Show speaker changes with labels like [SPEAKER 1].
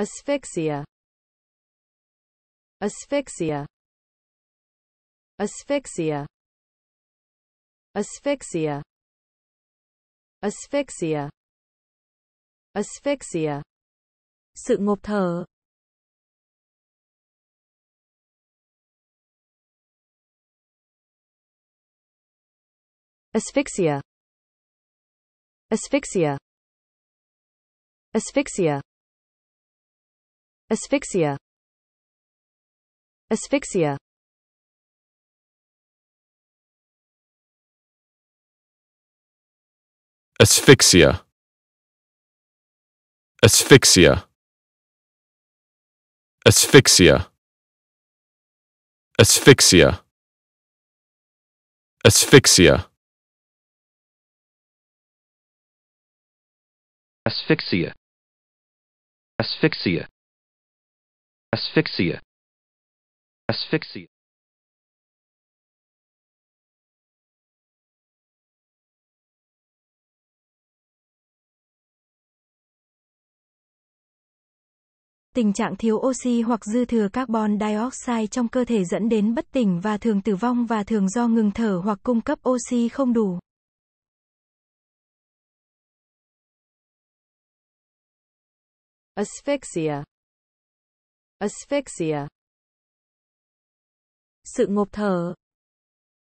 [SPEAKER 1] asphyxia, asphyxia, asphyxia, asphyxia, asphyxia, asphyxia,
[SPEAKER 2] sự ngộp thở,
[SPEAKER 1] asphyxia, asphyxia, asphyxia, asphyxia, asphyxia,
[SPEAKER 3] asphyxia, asphyxia, asphyxia, asphyxia, asphyxia,
[SPEAKER 4] asphyxia, asphyxia, asphyxia, asphyxia.
[SPEAKER 2] tình trạng thiếu oxy hoặc dư thừa carbon dioxide trong cơ thể dẫn đến bất tỉnh và thường tử vong và thường do ngừng thở hoặc cung cấp oxy không đủ.
[SPEAKER 1] asphyxia, asphyxia,
[SPEAKER 2] sự ngộp thở,